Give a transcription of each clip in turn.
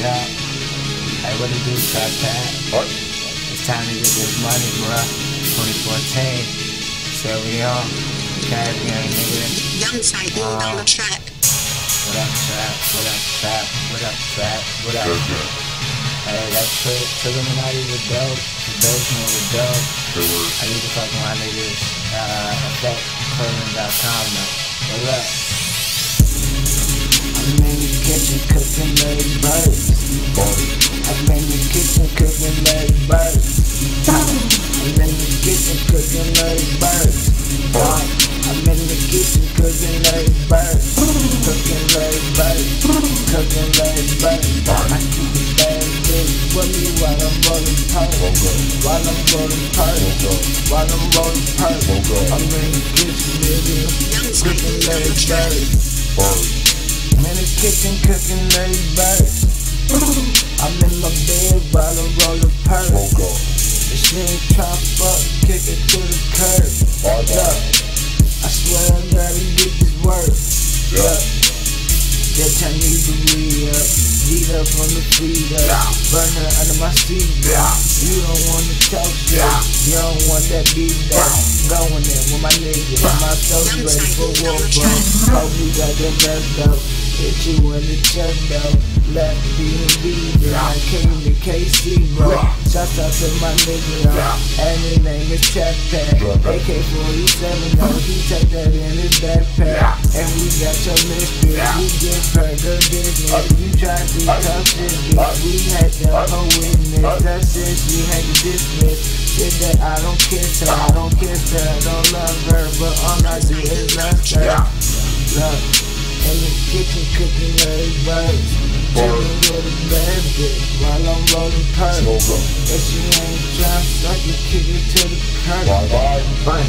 Yeah. Hey, what it do, Trap Pat? What? It's time to get this money, bruh. 2014. So we on. Cash gang, nigga. Young Typhoon on the track. What up, Trap? What up, Trap? What up, Trap? What up? Hey, that Illuminati was dope. The basement was dope. I need to fuck my niggas. EffectClothing.com now. What up? I'm in the kitchen cooking Larry Birds. I'm in the kitchen cooking Larry Birds. I'm in the kitchen cooking Larry Birds. I'm in the kitchen cooking Larry Birds. Cooking Larry Birds. Cooking Larry Birds. I keep it bad bitch with me while I'm rolling perks. While I'm rolling perks. While I'm rolling perks. I'm in the kitchen nigga. Cooking Larry Birds. I'm in the kitchen cooking Larry Birds. I'm in my bed while I'm rolling perks. This nigga tryna fuck, kick it to the curb. I swear I gotta get this work. That time need to re-up. Beat up on the feet up. Burn her under my seat up. You don't wanna talk shit. You don't want that beat up. Going there with my niggas. My soul's ready for war, bro. Hope we got that best up. Hit you in the chest though. Left B&B, then I came to KC, bro. Shouts out to my nigga, and his name is Trap Pat. AK-47, though, he take that in his backpack. And we got your mistress, we give her the business. You try to tough shit, bitch, we had the whole witness. That's it, she had to dismiss. Shit that I don't kiss her, I don't kiss her, I don't love her, but all I do is love her. Look. In the kitchen cooking Larry Birds. Chillin' with a bad bitch while I'm rolling perks. If she ain't tryna suck it, kick it to the curb. Bang.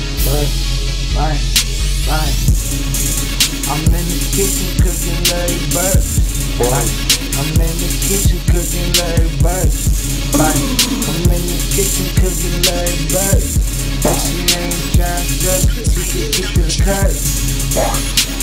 I'm in the kitchen cooking Larry Birds. I'm in the kitchen cooking Larry Birds. I'm in the kitchen cooking Larry Birds. If she ain't tryna suck it, kick it to the curb.